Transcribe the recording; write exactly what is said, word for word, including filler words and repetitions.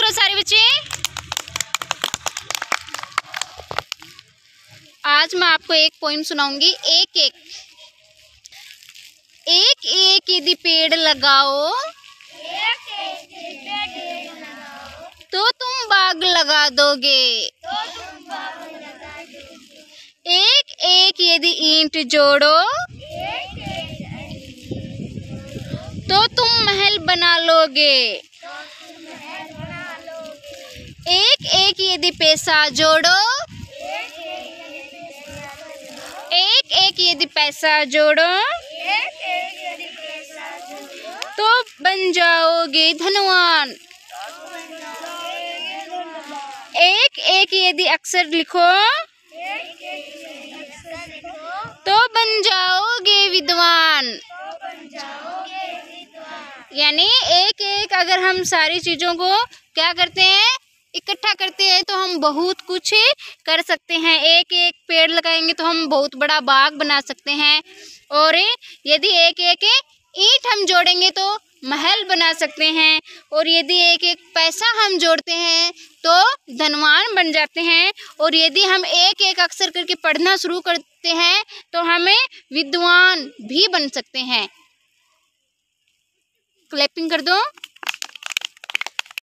करो सारे बच्चे। आज मैं आपको एक पोइम सुनाऊंगी। एक एक एक एक यदि पेड़ लगाओ तो तुम बाग लगा दोगे। एक एक यदि ईंट जोड़ो तो तुम महल बना लोगे। एक एक यदि पैसा जोड़ो एक एक यदि पैसा जोड़ो तो बन जाओगे धनवान। एक एक यदि अक्षर लिखो तो बन जाओगे विद्वान। यानी एक एक अगर हम सारी चीजों को क्या करते हैं, इकट्ठा करते हैं, तो हम बहुत कुछ कर सकते हैं। एक एक पेड़ लगाएंगे तो हम बहुत बड़ा बाग बना सकते हैं। और यदि एक एक ईंट हम जोड़ेंगे तो महल बना सकते हैं। और यदि एक एक पैसा हम जोड़ते हैं तो धनवान बन जाते हैं। और यदि हम एक एक अक्षर करके पढ़ना शुरू करते हैं तो हमें विद्वान भी बन सकते हैं। क्लैपिंग कर दो।